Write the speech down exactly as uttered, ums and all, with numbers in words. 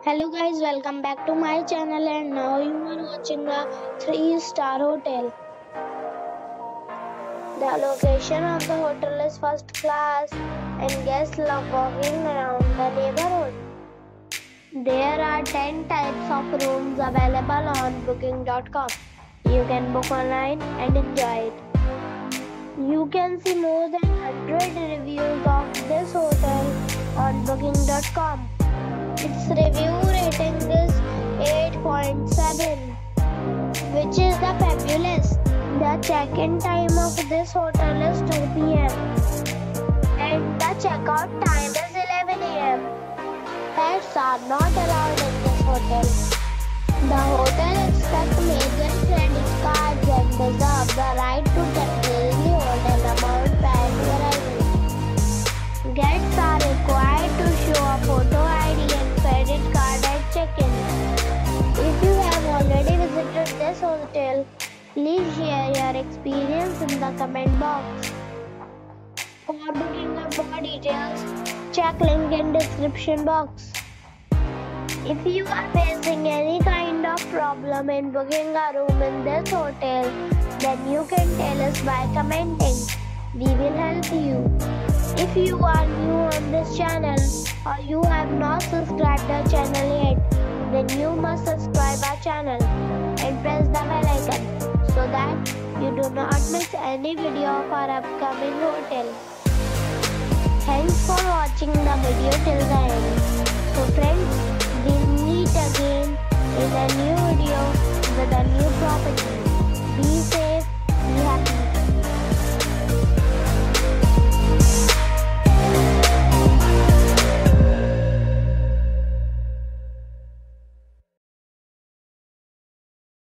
Hello guys, welcome back to my channel and now you are watching a three star hotel. The location of the hotel is first class and guests love walking around the neighborhood. There are ten types of rooms available on booking dot com. You can book online and enjoy it. You can see more than one hundred reviews of this hotel on booking dot com. Its review rating is eight point seven, which is the fabulous. The check-in time of this hotel is two p m and the check-out time is eleven a m Pets are not allowed in this hotel. The hotel accepts major credit cards and reserves the right to temporarily hold an amount prior to arrival. Guests are required to show a photo I D and credit card at check-in. If you have already visited this hotel, please share your experience in the comment box. For booking or more details, check link in description box. If you are facing any kind of problem in booking a room in this hotel, then you can tell us by commenting. We will help you. If you are new on this channel or you have not subscribed our channel yet, then you must subscribe our channel and press the bell icon so that you do not miss any video of our upcoming hotel. Thanks for watching the video till the end.